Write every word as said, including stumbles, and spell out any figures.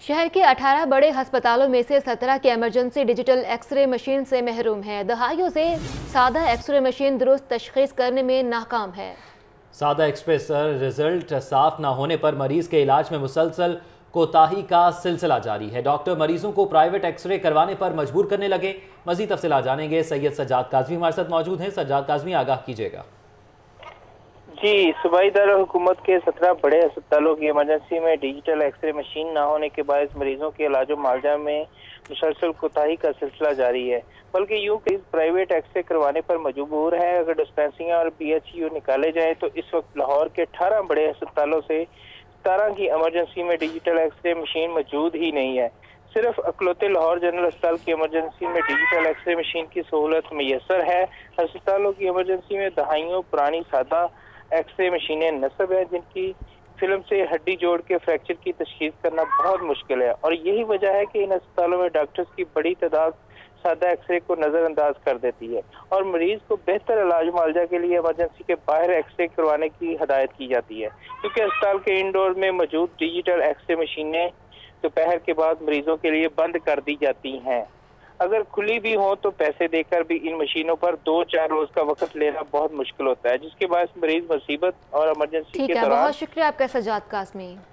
शहर के अठारह बड़े अस्पतालों में से सत्रह की इमरजेंसी डिजिटल एक्सरे मशीन से महरूम है। दहाइयों से सादा एक्सरे मशीन दुरुस्त तशखीस करने में नाकाम है। सादा एक्सप्रेस रिजल्ट साफ ना होने पर मरीज के इलाज में मुसलसल कोताही का सिलसिला जारी है। डॉक्टर मरीजों को प्राइवेट एक्सरे करवाने पर मजबूर करने लगे। मजीद तफसीलात जानेंगे। सैयद सज्जाद काज़मी हमारे साथ मौजूद हैं। सज्जाद काज़मी, आगाह कीजिएगा। जी, सूबाई दारुल हुकूमत के सत्रह बड़े अस्पतालों की इमरजेंसी में डिजिटल एक्सरे मशीन न होने के बायस मरीजों के इलाज मुआवजा में मुसलसल कोताही का सिलसिला जारी है। बल्कि यूँ कि प्राइवेट एक्सरे करवाने पर मजबूर है। अगर डिस्पेंसरिंग और पी एच यू निकाले जाए तो इस वक्त लाहौर के अठारह बड़े अस्पतालों से सतारह की इमरजेंसी में डिजिटल एक्सरे मशीन मौजूद ही नहीं है। सिर्फ अकलौते लाहौर जनरल अस्पताल की इमरजेंसी में डिजिटल एक्सरे मशीन की सहूलत मैसर है। अस्पतालों की इमरजेंसी में दहाइयों पुरानी सादा एक्सरे मशीनें नस्ब है, जिनकी फिल्म से हड्डी जोड़ के फ्रैक्चर की तशखीस करना बहुत मुश्किल है। और यही वजह है कि इन अस्पतालों में डॉक्टर्स की बड़ी तादाद सादा एक्सरे को नजरअंदाज कर देती है और मरीज को बेहतर इलाज मुआवजा के लिए इमरजेंसी के बाहर एक्सरे करवाने की हदायत की जाती है, क्योंकि अस्पताल के इंडोर में मौजूद डिजिटल एक्सरे मशीनें दोपहर के बाद मरीजों के लिए बंद कर दी जाती हैं। अगर खुली भी हो तो पैसे देकर भी इन मशीनों पर दो चार रोज का वक्त लेना बहुत मुश्किल होता है, जिसके बाद मरीज मुसीबत और इमरजेंसी के दौरान। बहुत शुक्रिया आपका सज्जाद काज़मी।